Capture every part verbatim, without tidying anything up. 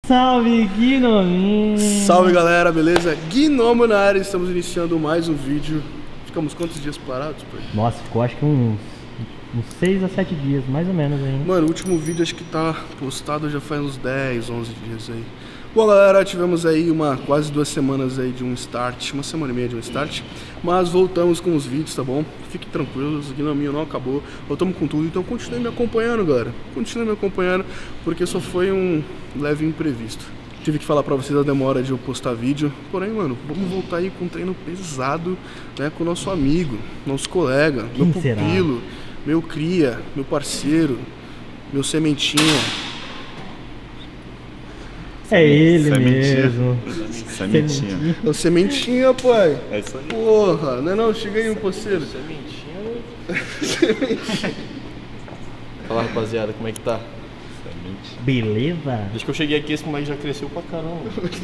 Salve, Gnominho! Salve, galera, beleza? Gnomo na área, estamos iniciando mais um vídeo. Ficamos quantos dias parados, pai? Nossa, ficou acho que uns, uns seis a sete dias, mais ou menos aí. Mano, o último vídeo acho que tá postado já faz uns dez, onze dias aí. Bom, galera, tivemos aí uma quase duas semanas aí de um start, uma semana e meia de um start, mas voltamos com os vídeos, tá bom? Fiquem tranquilos, o Gnominho não acabou, voltamos com tudo, então continue me acompanhando, galera. Continue me acompanhando, porque só foi um leve imprevisto. Tive que falar pra vocês a demora de eu postar vídeo, porém, mano, vamos voltar aí com um treino pesado, né, com o nosso amigo, nosso colega, Quem meu será? pupilo, meu cria, meu parceiro, meu sementinha. É ele Sementinha. mesmo. Sementinha. É o sementinha, pai. É isso aí. Porra, não é não? Chega aí, um parceiro. Fala, rapaziada, como é que tá? Semente. Beleza? Desde que eu cheguei aqui, esse moleque já cresceu pra caramba.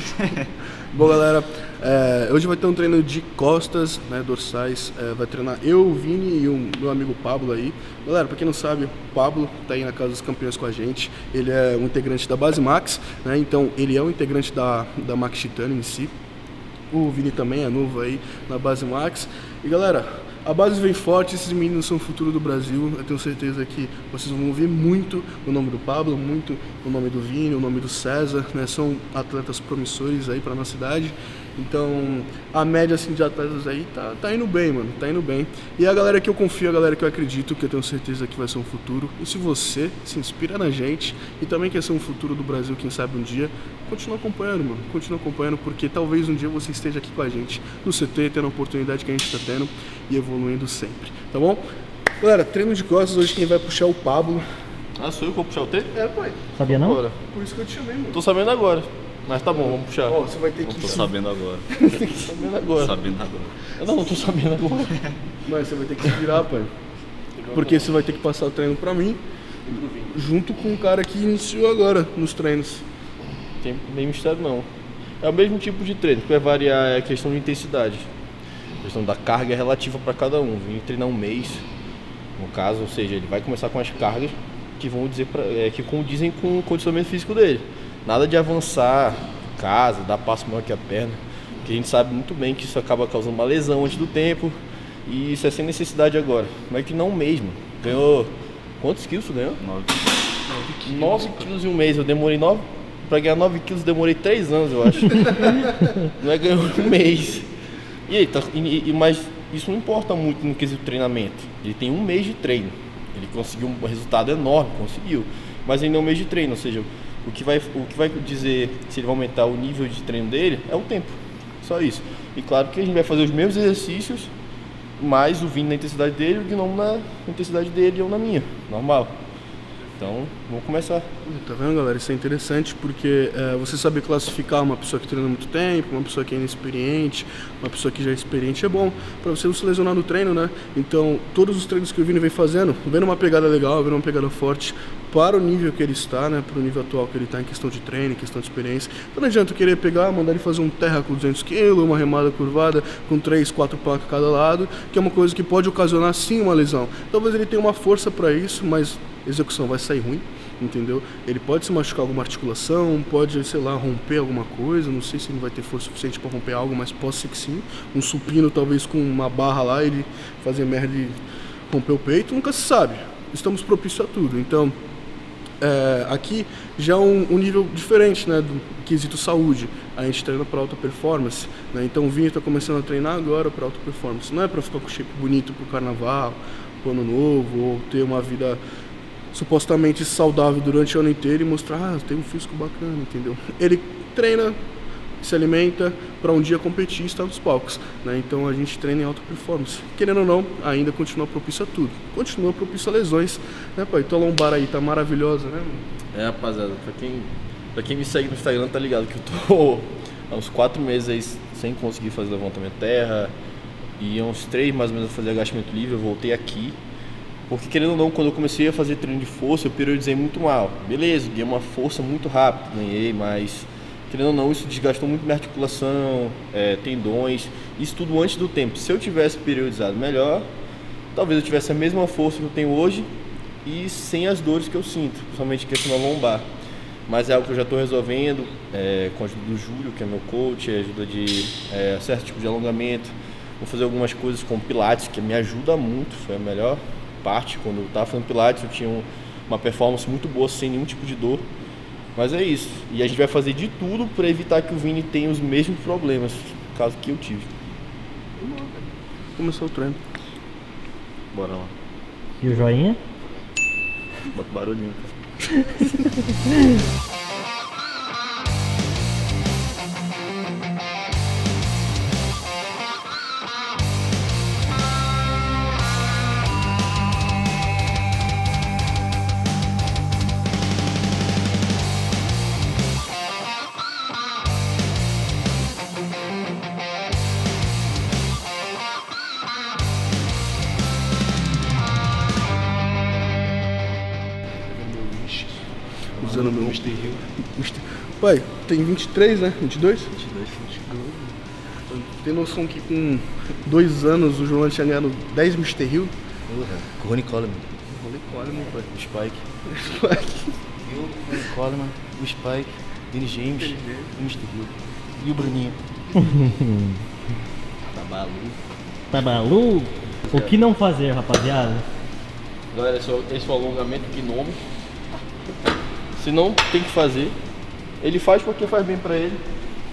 Bom, galera, é, hoje vai ter um treino de costas, né, dorsais. É, vai treinar eu, o Vini e o meu amigo Pablo aí. Galera, pra quem não sabe, o Pablo tá aí na Casa dos Campeões com a gente. Ele é um integrante da Base Max, né, então ele é um integrante da, da Max Titânio em si. O Vini também é novo aí na Base Max. E galera, a base vem forte, esses meninos são o futuro do Brasil. Eu tenho certeza que vocês vão ouvir muito o nome do Pablo, muito o nome do Vini, o nome do César, né? São atletas promissores aí pra nossa cidade. Então, a média assim, de atletas aí tá, tá indo bem, mano, tá indo bem. E a galera que eu confio, a galera que eu acredito, que eu tenho certeza que vai ser um futuro. E se você se inspira na gente e também quer ser um futuro do Brasil, quem sabe um dia, continua acompanhando, mano, continua acompanhando, porque talvez um dia você esteja aqui com a gente no C T, tendo a oportunidade que a gente tá tendo e evoluindo sempre, tá bom? Galera, treino de costas, hoje quem vai puxar é o Pablo. Ah, sou eu que vou puxar o T? É, pai, Sabia não? Bora. por isso que eu te chamei, mano. Tô sabendo agora. Mas tá bom, vamos puxar. Ó, você vai ter que... Tô sabendo agora. Tô sabendo agora. Sabendo agora. Eu não, não tô sabendo agora. Mas você vai ter que se virar, pai. Porque você vai ter que passar o treino pra mim, junto com o cara que iniciou agora nos treinos. Tem nem mistério não. É o mesmo tipo de treino, que vai variar a questão de intensidade. A questão da carga é relativa para cada um. Vim treinar um mês, no caso, ou seja, ele vai começar com as cargas que vão dizer pra, é, que condizem com o condicionamento físico dele. Nada de avançar casa, dar passo maior que a perna, porque a gente sabe muito bem que isso acaba causando uma lesão antes do tempo e isso é sem necessidade agora. Mas que não mesmo. Ganhou quantos quilos tu ganhou? Nove. nove quilos em um mês. Eu demorei nove. Pra ganhar nove quilos demorei três anos, eu acho. Não é ganhou um mês. E aí, tá, e, e, mas isso não importa muito no quesito treinamento. Ele tem um mês de treino. Ele conseguiu um resultado enorme, conseguiu. Mas ainda é um mês de treino, ou seja, o que vai, o que vai dizer se ele vai aumentar o nível de treino dele é o tempo. Só isso. E claro que a gente vai fazer os mesmos exercícios, mais o Vini na intensidade dele, o Gnomo na intensidade dele e eu na minha. Normal. Então, vamos começar. Tá vendo, galera? Isso é interessante porque é, você saber classificar uma pessoa que treina muito tempo, uma pessoa que é inexperiente, uma pessoa que já é experiente é bom pra você não se lesionar no treino, né? Então, todos os treinos que o Vini vem fazendo, vendo uma pegada legal, vendo uma pegada forte para o nível que ele está, né? Para o nível atual que ele está em questão de treino, em questão de experiência. Então não adianta eu querer pegar, mandar ele fazer um terra com duzentos quilos, uma remada curvada com três, quatro placas a cada lado, que é uma coisa que pode ocasionar sim uma lesão. Talvez ele tenha uma força para isso, mas a execução vai sair ruim, entendeu? Ele pode se machucar alguma articulação, pode, sei lá, romper alguma coisa, não sei se ele vai ter força suficiente para romper algo, mas pode ser que sim. Um supino, talvez com uma barra lá, ele fazer merda e romper o peito, nunca se sabe. Estamos propícios a tudo, então é, aqui já é um, um nível diferente, né, do quesito saúde. A gente treina para alta performance, né? Então o Vini está começando a treinar agora para alta performance. Não é para ficar com shape bonito pro carnaval, pro ano novo, ou ter uma vida supostamente saudável durante o ano inteiro e mostrar, ah, tem um físico bacana, entendeu? Ele treina, se alimenta para um dia competir e estar nos palcos, né? Então a gente treina em alta performance. Querendo ou não, ainda continua propício a tudo. Continua propício a lesões, né, pai? Tua lombar aí tá maravilhosa, né, mano? É, rapaziada, pra quem, pra quem me segue no Instagram tá ligado que eu tô há uns quatro meses aí sem conseguir fazer levantamento terra e há uns três mais ou menos a fazer agachamento livre. Eu voltei aqui porque, querendo ou não, quando eu comecei a fazer treino de força, eu periodizei muito mal. Beleza, ganhei uma força muito rápida, ganhei, mas querendo ou não, isso desgastou muito minha articulação, é, tendões, isso tudo antes do tempo. Se eu tivesse periodizado melhor, talvez eu tivesse a mesma força que eu tenho hoje e sem as dores que eu sinto, principalmente questão da lombar. Mas é algo que eu já estou resolvendo, é, com a ajuda do Júlio, que é meu coach, a ajuda de é, certo tipo de alongamento. Vou fazer algumas coisas com Pilates, que me ajuda muito, foi a melhor parte. Quando eu estava fazendo Pilates, eu tinha um, uma performance muito boa, sem nenhum tipo de dor. Mas é isso. E a gente vai fazer de tudo para evitar que o Vini tenha os mesmos problemas, caso que eu tive. Começou o treino. Bora lá. E o joinha? Bota barulhinho. Usando meu mister Hill. Pai, tem vinte e três, né? vinte e dois? vinte e dois, vinte e dois. Tem noção que com dois anos o João tinha ganhado dez mister Hill? Porra, com o Ronnie Coleman. Ronnie Coleman, pai. O Spike. Eu, o Ronnie Coleman, o Spike, Dennis James e o mister Hill. E o Bruninho. Tá maluco. Tá maluco? O que não fazer, rapaziada? Galera, esse, esse é o alongamento gnome. Se não tem que fazer, ele faz porque faz bem pra ele.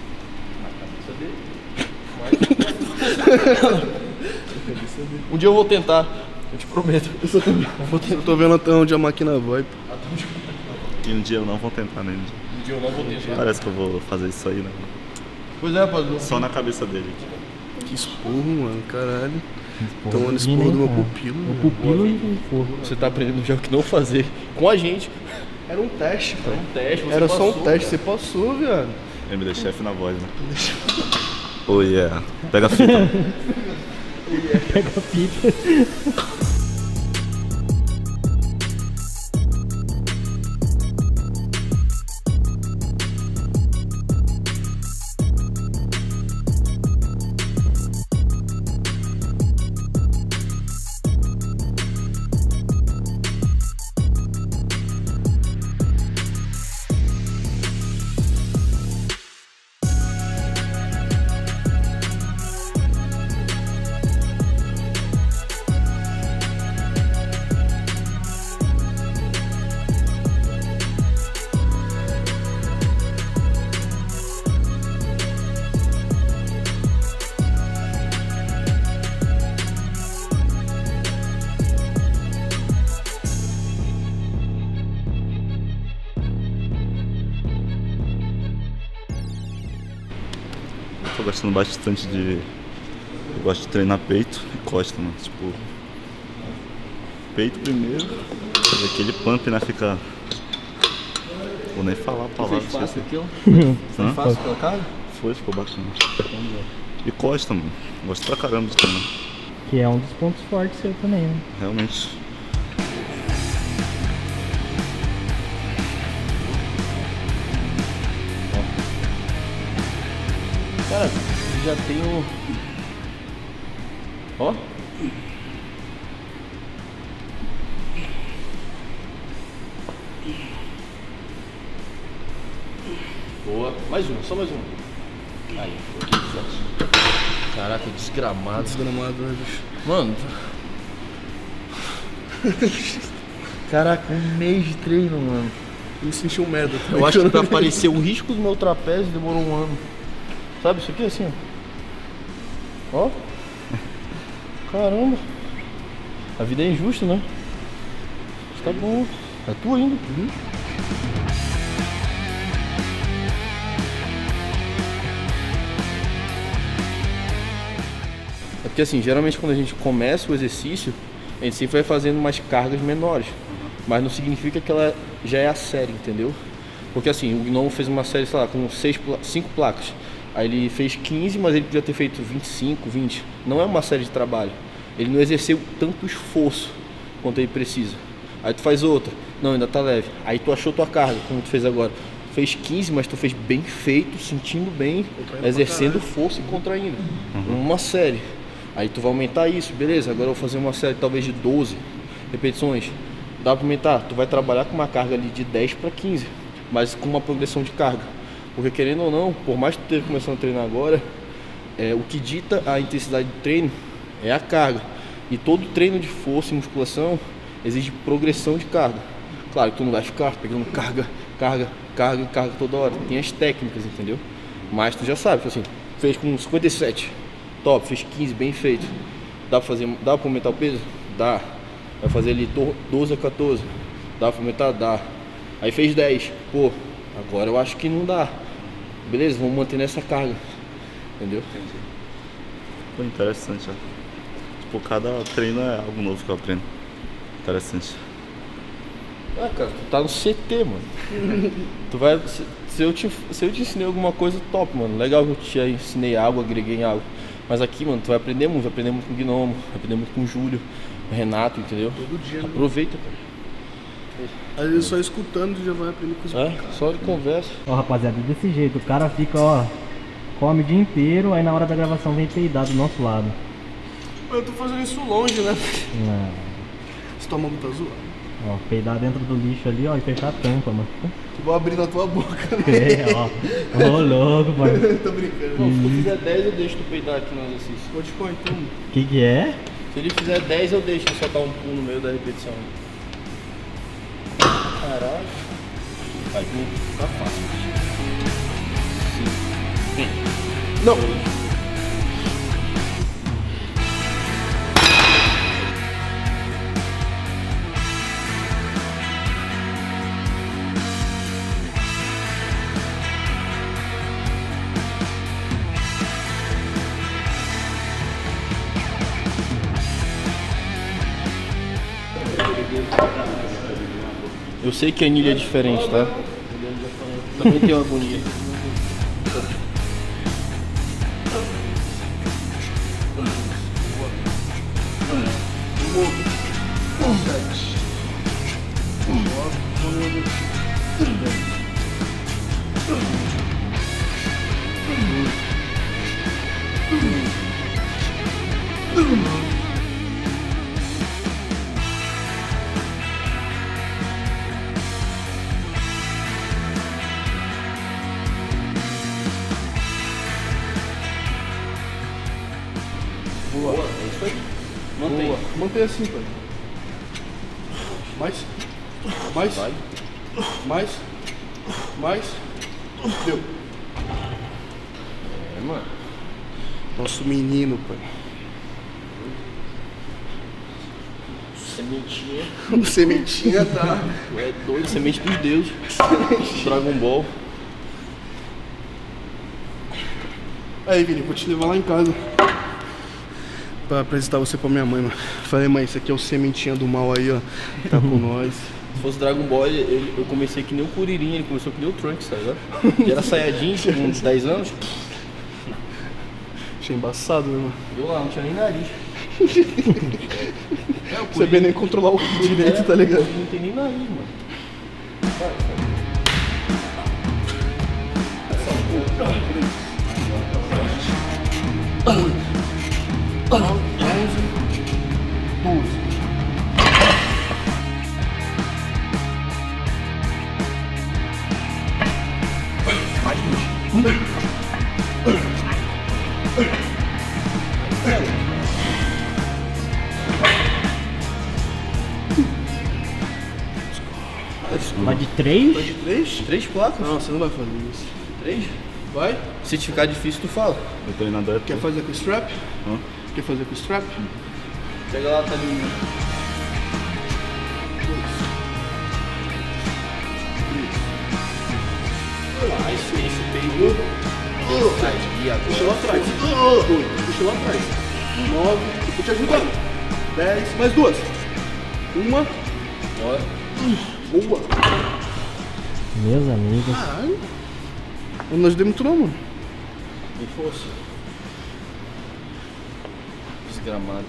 Na cabeça dele. Um dia eu vou tentar, eu te prometo. Eu só tô, eu tô vendo até onde a máquina vai. E um dia eu não vou tentar nele. Um dia eu não vou tentar. Parece que eu vou fazer isso aí, né? Pois é, rapaziada. Só na cabeça dele. Que esporro, mano, caralho. Porra, Tomando esporro do meu cara. pupilo. O mano. pupilo e o forro. Você tá aprendendo já o que não fazer com a gente. Era um teste, Era pai. um teste, você Era só um passou, teste, cara. você passou, viado. M D Chef na voz, né? Oh yeah. Pega a fita. Pega a fita. Tô gostando bastante de... Eu gosto de treinar peito e costa, mano. Tipo... Peito primeiro. Fazer aquele pump, né? Fica... Vou nem falar a palavra, esqueci. aquilo? Hã? Fácil pela cara? Foi, ficou bacana. E costa, mano. Gosto pra caramba de treinar. Que é um dos pontos fortes seu também, né? Realmente. Cara, já tenho. Ó. Boa. Mais uma, só mais uma. Aí, foi. Caraca, desgramado. Desgramado, né, bicho? Mano. Caraca, um mês de treino, mano. Eu me senti um merda. tá Eu acho que pra ligado? aparecer o risco do meu trapézio demorou um ano. Sabe isso aqui assim, ó. Ó. Caramba. A vida é injusta, né? Mas tá bom. É tu ainda. Uhum. É porque assim, geralmente quando a gente começa o exercício, a gente sempre vai fazendo umas cargas menores. Mas não significa que ela já é a série, entendeu? Porque assim, o Gnome fez uma série, sei lá, com seis, cinco placas. Aí ele fez quinze, mas ele podia ter feito vinte e cinco, vinte. Não é uma série de trabalho. Ele não exerceu tanto esforço quanto ele precisa. Aí tu faz outra. Não, ainda tá leve. Aí tu achou tua carga, como tu fez agora. Fez quinze, mas tu fez bem feito, sentindo bem, exercendo força e contraindo. Uhum. Uma série. Aí tu vai aumentar isso, beleza. Agora eu vou fazer uma série talvez de doze repetições. Dá pra aumentar. Tu vai trabalhar com uma carga ali de dez para quinze. mas com uma progressão de carga. Porque querendo ou não, por mais que tu esteja começando a treinar agora, é, o que dita a intensidade do treino é a carga. E todo treino de força e musculação exige progressão de carga. Claro que tu não vai ficar pegando carga, carga, carga e carga toda hora. Tem as técnicas, entendeu? Mas tu já sabe, tipo assim, fez com cinquenta e sete, top, fez quinze, bem feito. Dá pra fazer, dá pra aumentar o peso? Dá. Vai fazer ali doze a quatorze. Dá pra aumentar? Dá. Aí fez dez. Pô, agora eu acho que não dá. Beleza, vamos manter nessa carga. Entendeu? Entendi. Pô, interessante, ó. Tipo, cada treino é algo novo que eu aprendo. Interessante. Ah, cara, tu tá no C T, mano. Tu vai. Se, se, eu te, se eu te ensinei alguma coisa, top, mano. Legal que eu te ensinei algo, agreguei em algo. Mas aqui, mano, tu vai aprender muito. Vai aprender muito com o Gnomo, vai aprender muito com o Júlio, o Renato, entendeu? Todo dia, né? Aproveita, cara. Às vezes só escutando já vai aprender coisa. É, só de conversa. Ó, rapaziada, desse jeito, o cara fica, ó, come o dia inteiro, aí na hora da gravação vem peidar do nosso lado. Eu tô fazendo isso longe, né? Não. Estômago tá zoado. Ó, peidar dentro do lixo ali, ó, e fechar a tampa, mano. Vou abrir na tua boca, né? É, ó. Ô, louco, mano. Tô brincando. Pô, se tu fizer dez, eu deixo tu peidar aqui no exercício. Vou te pôr então. Que que é? Se ele fizer dez, eu deixo ele soltar um pulo no meio da repetição. Caralho. Vai, tá fácil. Sim. Não. Eu sei que a anilha é diferente, tá? Também tem uma agonia. Boa. É isso aí. Mantém. Boa. Mantém assim, pai. Mais. Mais. Vai. Mais. Mais. Deu. É, mano. Nosso menino, pai. Sementinha. Sementinha tá. Tu é doido, semente dos deuses. Dragon Ball. Aí, Vini, vou te levar lá em casa pra apresentar você pra minha mãe, mano. Falei, mãe, esse aqui é o sementinha do mal aí, ó. Tá com nós. Se fosse Dragon Ball, ele, ele- eu comecei que nem o Kuririn, ele começou que nem o Trunks, sabe? Ele era Saiyajin com uns dez anos. Achei embaçado, né, mano? Eu lá, não tinha nem nariz. É, o Você bem nem controlar o direito, tá ligado? Não tem nem nariz, mano. Vai de três? Vai de três? Três placas? Não, você não vai fazer isso. Três? Vai? Se te ficar difícil, tu fala. Meu treinador é Quer tu. fazer com o strap? Hã? Quer fazer com o strap? Pega lá, tá ali. Mais, esse peito. Aí, agora. Puxa lá atrás. Oito. Puxa lá atrás. Nove. Tô te ajudando. Dez. Mais duas. Uma. Bora. Boa. Meus amigos. Caralho. Eu não ajudei muito não, mano. Tem força. Desgramado.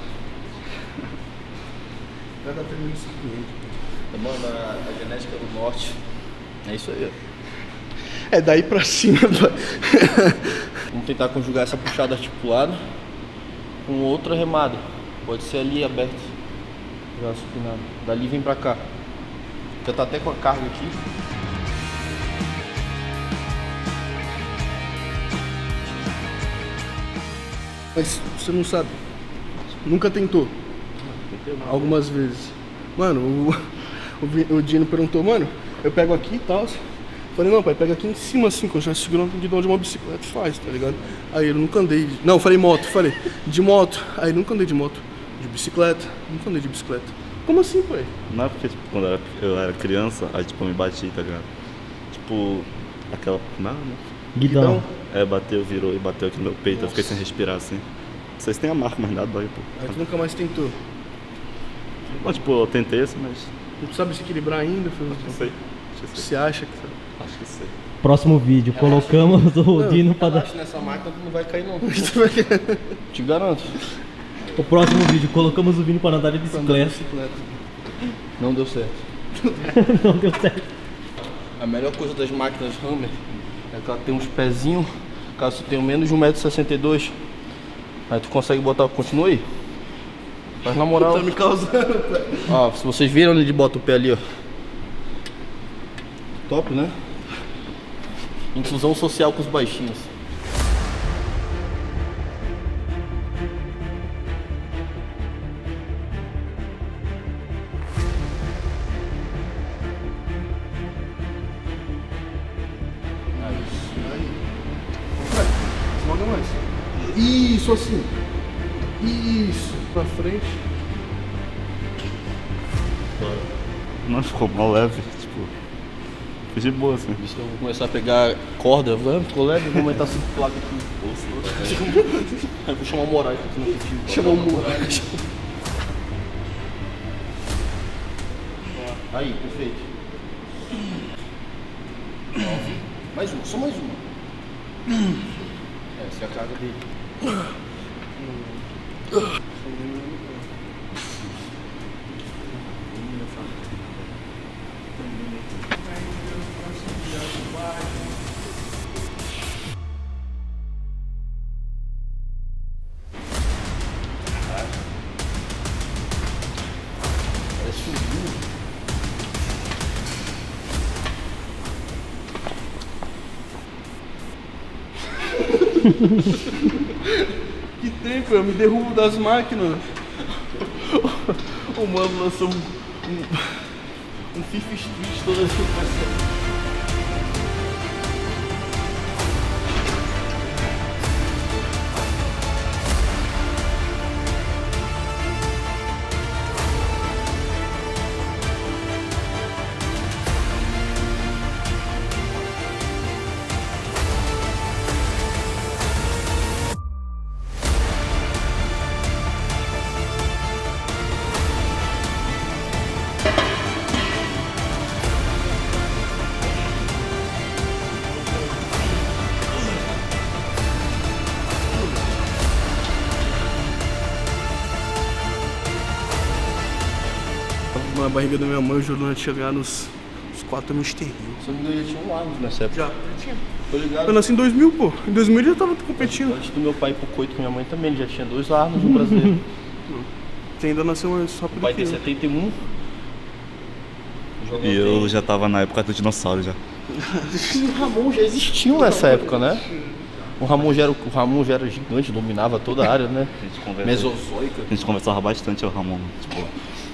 Vai dar treino incipiente. Mano, a, a genética do norte. É isso aí, ó. É daí pra cima. Vamos tentar conjugar essa puxada articulada com outra remada. Pode ser ali aberto. Já supinado. Dali vem pra cá. Já tá até com a carga aqui. Mas você não sabe. Nunca tentou? Algumas vezes. Mano, o, o, o Dino perguntou, mano, eu pego aqui e tal. Falei, não, pai, pega aqui em cima assim, que eu já seguro no guidão de uma bicicleta e faz, tá ligado? Aí eu nunca andei. De... Não, eu falei moto, falei, de moto. Aí eu nunca andei de moto. De bicicleta, nunca andei de bicicleta. Como assim, pai? Não é porque, tipo, quando eu era, eu era criança, aí, tipo, eu me bati, tá ligado? Tipo, aquela... Não, não. Guidão. É, bateu, virou e bateu aqui no meu peito, Nossa. Eu fiquei sem respirar, assim. Vocês têm a marca, mas nada dói, pô. Aí tu nunca mais tentou? Bom, tipo, eu tentei assim, mas... Não sabe se equilibrar ainda? Não sei. Você acha que sabe? Acho que sei. Próximo vídeo, colocamos o não, Dino pra dar... Relaxa nessa máquina, tu não vai cair não. Te garanto. O próximo vídeo, colocamos o Vini pra andar de bicicleta. bicicleta. Não deu certo. Não deu certo. A melhor coisa das máquinas Hammer é que ela tem uns pezinhos, caso tu tenha menos de um metro e sessenta e dois, aí tu consegue botar, continua aí. Mas na moral... Tá me causando. Ó, se vocês viram onde ele bota o pé ali, ó. Top, né? Inclusão social com os baixinhos. Esmaga mais. Isso, assim. Isso. Pra frente. Não, ficou mal leve, tipo... Fiz de boa, assim. Isso, eu vou começar a pegar corda, ah, ficou leve, vou aumentar essa placa aqui. Aí vou chamar o Moraes aqui no tio. Chamar o Moraes. Aí, perfeito. Mais uma, só mais uma. Essa é a carga dele. Que tempo, eu me derrubo das máquinas. O mano lançou um, um, um FIFA Street toda essa coisa. Na barriga da minha mãe, o Jordan ia chegar nos, nos quatro mister Rio. Se eu não me engano, já tinha um Arnos nessa época. Já, já tinha. Tô ligado. Eu nasci em dois mil, pô. Em dois mil ele já tava competindo. Antes do meu pai ir pro coito com minha mãe também, ele já tinha dois Arnos no brasileiro. Você ainda nasceu mais rápido O pai que tem eu. setenta e um. E eu já tava na época do dinossauro já. O Ramon já existiu nessa época, né? O Ramon já era, o Ramon já era gigante, dominava toda a área, né? A gente conversa- Mesozoica. A gente conversava bastante, o Ramon. Tipo,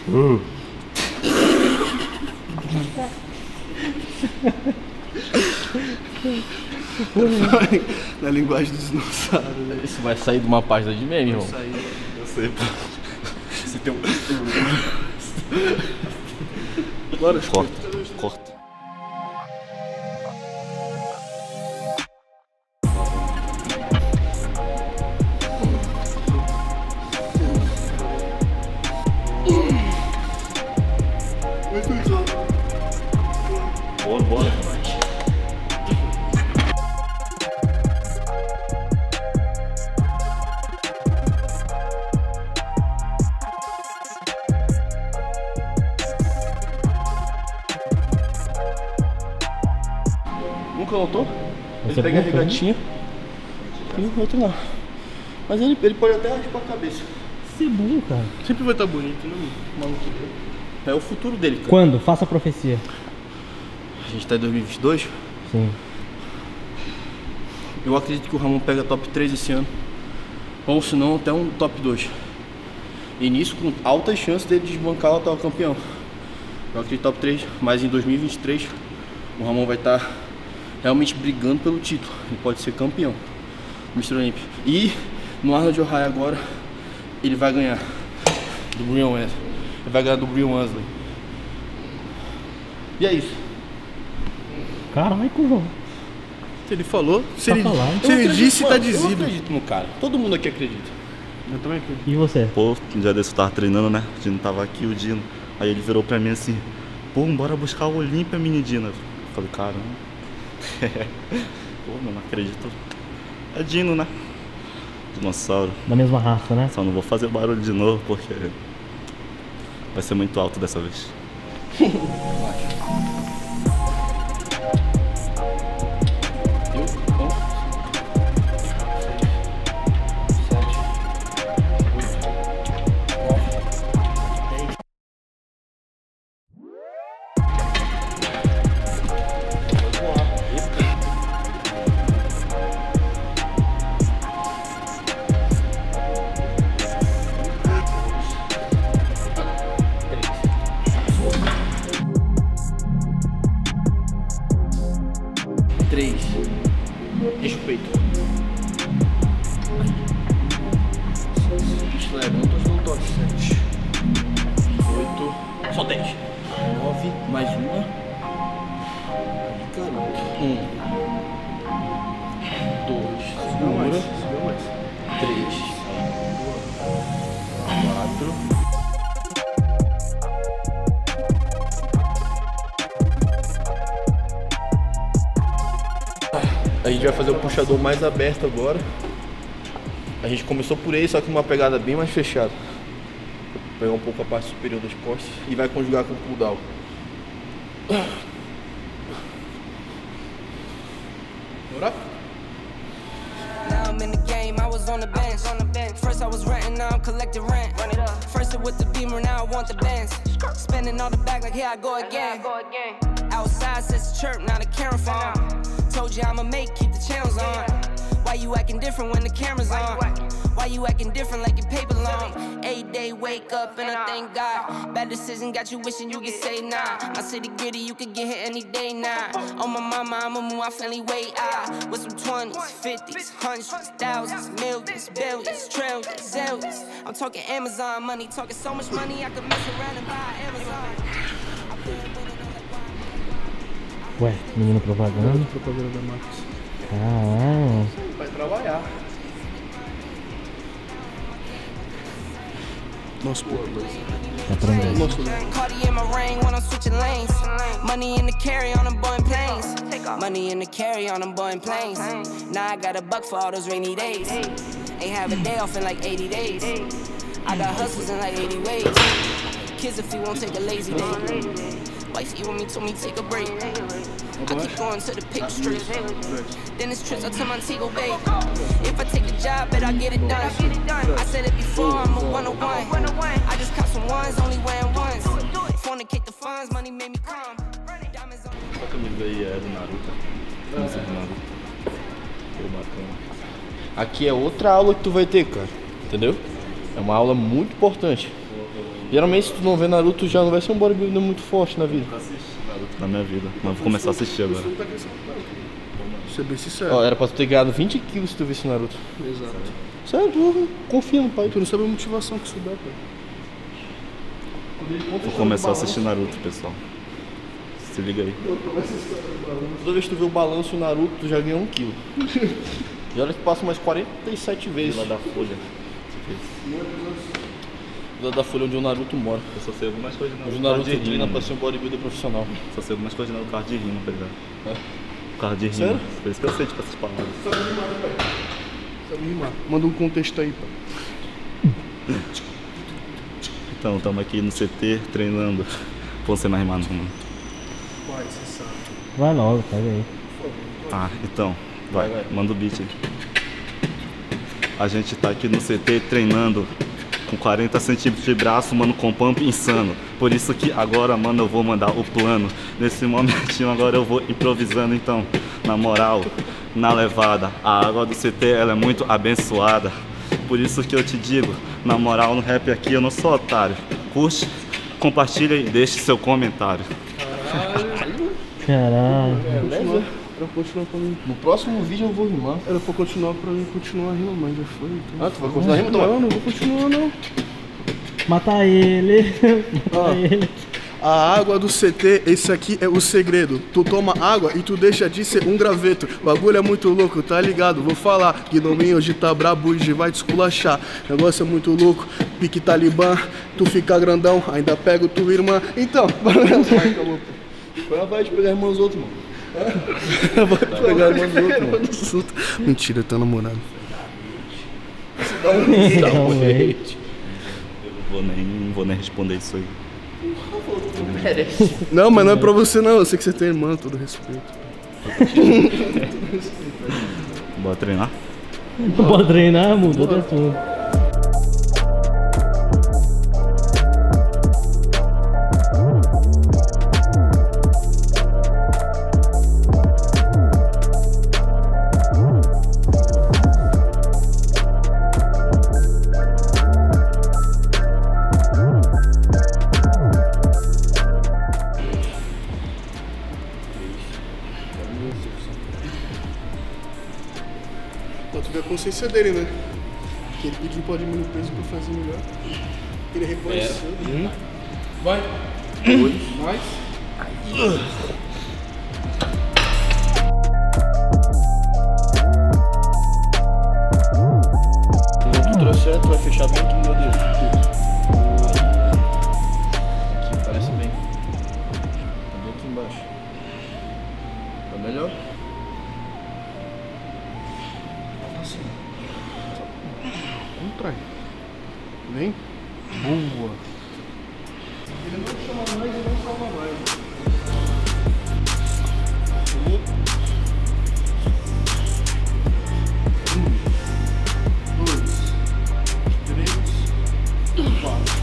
Na linguagem dos dinossauros, né? Isso vai sair de uma página de meme, irmão. eu sei, pô. Se tem um. Bora, Corta, corta. Bora, bora. Nunca notou? Você Ele pega a nunca, né? regatinha e o outro não. Mas ele, ele pode até raspar a cabeça. Você é burro, cara. Sempre vai estar bonito, né, mano? Maluco. É o futuro dele, cara. Quando? Faça a profecia. A gente tá em dois mil e vinte e dois. Sim. Eu acredito que o Ramon pega top três esse ano. ou se não até um top dois. E nisso com altas chances dele desbancar o atual campeão. Eu acredito top três, mas em dois mil e vinte e três o Ramon vai estar realmente brigando pelo título. Ele pode ser campeão do mister Olímpia. E no Arnold Ohio agora ele vai ganhar do Brian Wesley. Ele vai ganhar do Brian Wesley. E é isso. Caralho, João. Se ele falou, se Tá ele, falando. se ele Eu disse, acredito, tá mano, dizido. Eu acredito no cara. Todo mundo aqui acredita. Eu também acredito. E você? Pô, um dia desse eu tava treinando, né? O Dino tava aqui, o Dino. Aí ele virou pra mim assim, pô, bora buscar o Olímpia, mini Dino. Eu falei, caramba. Pô, meu, não acredito. É Dino, né? Dinossauro. Da mesma raça, né? Só não vou fazer barulho de novo porque vai ser muito alto dessa vez. três. Deixa o peito. Isso leva, não tô achando toque. sete. oito. Só dez. nove. Mais uma. Caramba. um. dois. Segura. três. quatro. A gente vai fazer o puxador mais aberto agora. A gente começou por ele, só que numa pegada bem mais fechada. Vou pegar um pouco a parte superior das costas e vai conjugar com o pull down. Bora? Now I'm in the game, I was on the bench. First I was renting, now I'm collecting rent. First it with the Beamer, now I want the Benz. Spending all the bag like here I go again. Outside says chirp, now the camera phone. Told you I'ma make, keep the channels on. Why you acting different when the camera's on? Why you acting different like your paper long? Eight day wake up and I thank God. Bad decision got you wishing you could say nah. My city gritty, you could get hit any day now. On my mama, I'ma move my family way out. With some twenties, fifties, hundreds, thousands, millions, billions, trillions, zillions. I'm talking Amazon money, talking so much money I could mess around and buy Amazon. Ué, menino propaganda. Propaganda da Max. Caralho. Vai trabalhar. Nosso pô. Tá aprendendo. Nosso Cardi in my ring when I'm switching lanes. Money in the carry on them Boeing planes. Money in the carry on them Boeing planes. Now I got a buck for all those rainy days. Ain't have a day off in like eighty days. I got hustles in like eighty ways. Kids if you won't take a lazy day. Wife you with me told me take a break. I keep going to the pick street. Then it's trips out to Montego Bay. If I take the job, bet I get it done. I said it before, I'm a one oh one. I just caught some ones, only wearing ones. Fornicate the funds, money made me calm. Diamonds on. Essa camisa aí é do Naruto. Camisa do Naruto. Pô, bacana. Aqui é outra aula que tu vai ter, cara. Entendeu? É uma aula muito importante. Geralmente se tu não vê Naruto já não vai ser um bodybuilder muito forte na vida. Nunca assisti Naruto na minha vida, mas vou começar a assistir agora. Ser bem sincero. Ó, era pra tu ter ganhado vinte quilos se tu visse Naruto. Exato. Sério, tu confia no pai. Tu não sabe a motivação que isso dá, cara. Vou começar a assistir Naruto, pessoal. Se liga aí. Toda vez que tu vê o balanço do Naruto, tu já ganha um quilo. E olha que passa umas quarenta e sete vezes. Vila da Folha. Vila da Folha onde o Naruto mora. Eu só sei algumas coisas de Onde o Naruto. Naruto treina pra ser um bodybuilder profissional. Só sei algumas coisas no carro de rima, tá ligado? É? Carro de rima. Sério? Por isso que eu sei, tipo, essas palavras. Sabe rimar. Manda um contexto aí, pai. Então, estamos aqui no C T treinando. Pô, você não rimar não, mano. Pai, você sabe. Vai logo, pega aí. Ah, então, vai, Vai, vai. manda o beat aí. A gente tá aqui no C T treinando com quarenta centímetros de braço, mano, com pump insano. Por isso que agora, mano, eu vou mandar o plano. Nesse momentinho agora eu vou improvisando, então, na moral, na levada. A água do C T, ela é muito abençoada. por isso que eu te digo, na moral, no rap aqui eu não sou otário. Curte, compartilha e deixe seu comentário. Caralho. Continua, pra continuar pra mim. No próximo vídeo eu vou rimar. Era pra continuar pra mim continuar rindo, mas já foi. Então. Ah, tu vai continuar rimando? Não, não vou continuar não. Mata ele. Mata Ah. ele. A água do C T, esse aqui é o segredo. Tu toma água e tu deixa de ser um graveto. O bagulho é muito louco, tá ligado? Vou falar. Guinominho hoje tá brabo, hoje vai te esculachar. O negócio é muito louco, pique talibã. Tu fica grandão, ainda pego tua irmã. Então, acabou. Qual vai te pegar a irmã dos outros, mano? Vai pegar a irmã dos outros, mano. Mentira, tá namorado. Não, velho. Eu não vou nem, não vou nem responder isso aí. Não, mas não é pra você não. Eu sei que você tem irmã, todo respeito. Bora treinar? Não pode treinar, mudou de assunto. Pra tu ver a consciência dele, né? Que ele pediu pra diminuir o peso pra fazer melhor. Ele reconheceu. Um. Vai. Dois. Mais. Tu trouxe certo, vai fechar bem aqui, meu Deus. Aqui, parece bem. Cadê aqui embaixo? Tá melhor? Vamos trai. Vem. Boa. Ele não chama mais e não salva mais. Um, dois, três, quatro.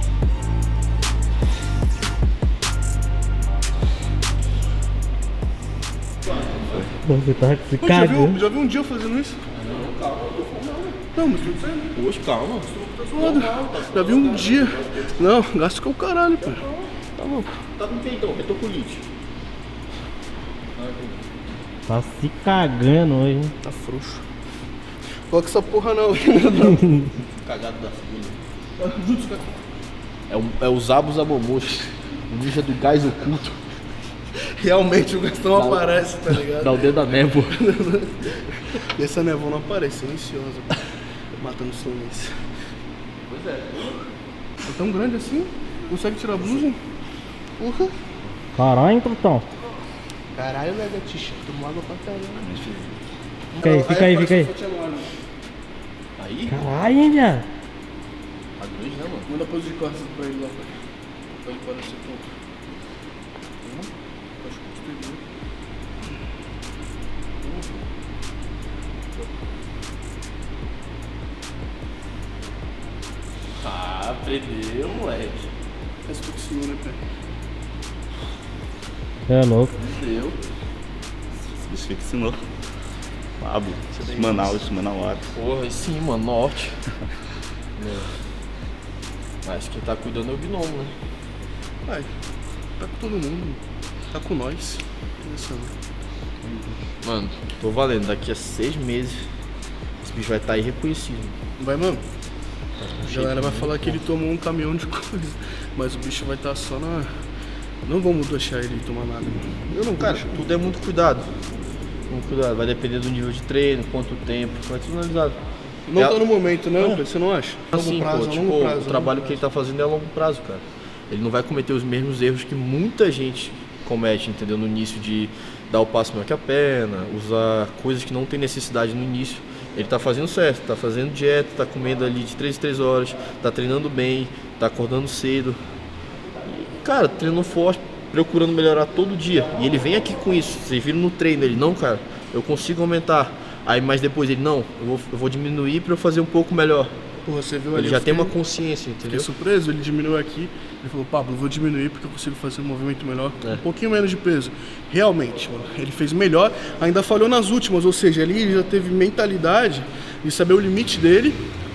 Você tá se Pô, já, viu, cagando. já viu um dia eu fazendo isso? Não, mas tô dizendo. Poxa, calma. Tá zoado. Já vi um dia. Não, gasto com o caralho, pô. Tá louco. Tá com quem então? Retocolite. Tá se cagando hoje, hein? Tá frouxo. Coloca essa porra não. Cagado da filha. É o, é o Zabu Zabomoshi, o ninja do gás oculto. Realmente o Gastão aparece, tá ligado? Dá o dedo da névoa. E essa névoa não aparece, silenciosa. Matando silêncio. Pois é. É tão grande assim? Consegue tirar a blusa? Porra. Caralho, Totão. Caralho, né, Gatixa? Tomou água pra caralho. Fica aí, fica aí, fica aí. Aí? Caralho, hein, viado. A dois, né, mano? Manda pose de costas pra ele lá, pai. Pra ele parecer pouco. Acho que gostei. Ah, aprendeu, moleque. Essa que ensinou, né, pai? É louco. Aprendeu. Esse bicho que ensinou. Pablo, Manaus, Manaus. Porra, sim, mano, norte. É. Mas quem tá cuidando é o gnomo, né? Vai. Tá com todo mundo. Tá com nós. Interessante. Mano, tô valendo. Daqui a seis meses, esse bicho vai estar tá irreconhecível. Vai, mano. Tá A galera vai falar que ele tomou um caminhão de coisa. Mas o bicho vai estar só na... Não vamos deixar ele tomar nada. Eu não vou Cara, deixar. tudo é muito cuidado. Muito cuidado. Vai depender do nível de treino, quanto tempo. Vai tudo analisado. Não É- tá no momento, né? Você não acha? Assim, prazo, pô, a tipo, longo prazo, o trabalho que ele tá fazendo é a longo prazo, cara. Ele não vai cometer os mesmos erros que muita gente comete, entendeu? No início de dar o passo maior que a perna, usar coisas que não tem necessidade no início. Ele tá fazendo certo, tá fazendo dieta, tá comendo ali de três em três horas, tá treinando bem, tá acordando cedo. E, cara, treinando forte, procurando melhorar todo dia. E ele vem aqui com isso. Vocês viram no treino, ele, não, cara, eu consigo aumentar. Aí, mas depois ele, não, eu vou, eu vou diminuir pra eu fazer um pouco melhor. Porra, você viu Ele ali? já eu tem uma fiquei- consciência, Fiquei entendeu? surpreso, ele diminuiu aqui. Ele falou, Pablo, eu vou diminuir porque eu consigo fazer um movimento melhor. É. Um pouquinho menos de peso. Realmente, mano, ele fez melhor. Ainda falhou nas últimas, ou seja, ali ele já teve mentalidade de saber o limite dele,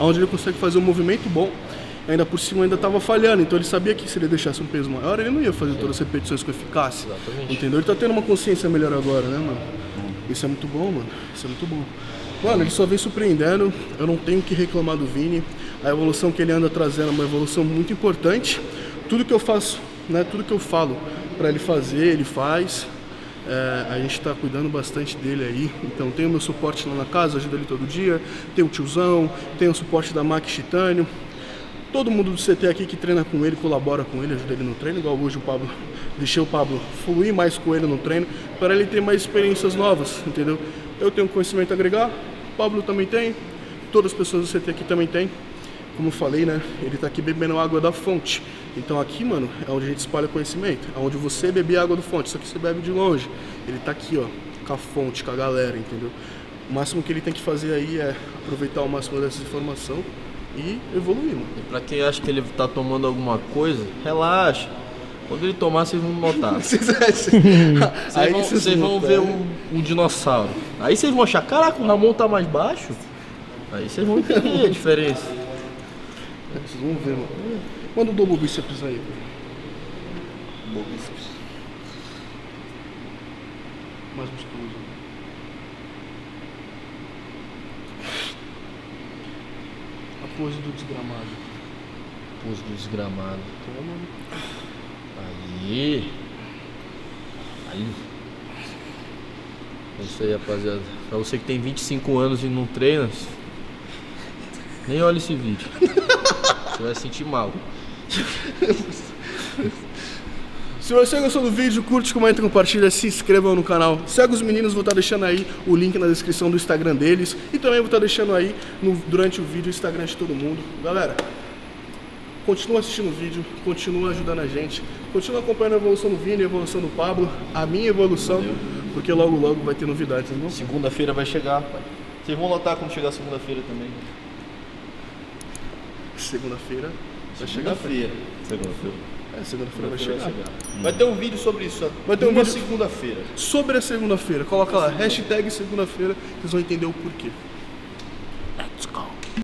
onde ele consegue fazer um movimento bom, ainda por cima ainda estava falhando, então ele sabia que se ele deixasse um peso maior, ele não ia fazer todas as repetições com eficácia. Exatamente. Entendeu? Ele tá tendo uma consciência melhor agora, né, mano? Isso é muito bom, mano. Isso é muito bom. Mano, ele só vem surpreendendo, eu não tenho que reclamar do Vini. A evolução que ele anda trazendo é uma evolução muito importante. Tudo que eu faço, né, tudo que eu falo para ele fazer, ele faz. É, a gente tá cuidando bastante dele aí. Então tem o meu suporte lá na casa, ajuda ele todo dia. Tem o tiozão, tem o suporte da Mac Titânio. Todo mundo do C T aqui que treina com ele, colabora com ele, ajuda ele no treino. Igual hoje o Pablo, deixei o Pablo fluir mais com ele no treino, para ele ter mais experiências novas, entendeu? Eu tenho conhecimento a agregar, o Pablo também tem, todas as pessoas do C T aqui também tem. Como eu falei, né, ele tá aqui bebendo água da fonte. Então aqui, mano, é onde a gente espalha conhecimento, é onde você bebe água da fonte, só que você bebe de longe. Ele tá aqui, ó, com a fonte, com a galera, entendeu? O máximo que ele tem que fazer aí é aproveitar o máximo dessa informação e evoluir, mano. E pra quem acha que ele tá tomando alguma coisa, relaxa. Quando ele tomar, vocês vão notar. Vocês aí vão, vocês vocês vão ver um, um dinossauro. Aí vocês vão achar, caraca, o Ramon tá mais baixo. Aí vocês vão entender a diferença. Vocês vão ver, mano. Manda o double bíceps aí. Double bíceps. Mais musculoso. A pose do desgramado. Pose do desgramado. Aí. Aí. É isso aí, rapaziada. Pra você que tem vinte e cinco anos e não treina, nem olha esse vídeo. Você vai se sentir mal. Se você gostou do vídeo, curte, comenta, compartilha, se inscreva no canal. Segue os meninos, vou estar deixando aí o link na descrição do Instagram deles. E também vou estar deixando aí no, durante o vídeo o Instagram de todo mundo. Galera, continua assistindo o vídeo, continua ajudando a gente, continua acompanhando a evolução do Vini, a evolução do Pablo, a minha evolução, porque logo logo vai ter novidades, não? Segunda-feira vai chegar, pai. Vocês vão notar quando chegar segunda-feira também. Segunda-feira vai chegar. Segunda-feira. Segunda-feira. É, segunda-feira vai chegar. Hum. Vai ter um vídeo sobre isso. Vai ter um Uma vídeo segunda-feira. sobre a segunda-feira. Coloca lá, hashtag segunda-feira, vocês vão entender o porquê.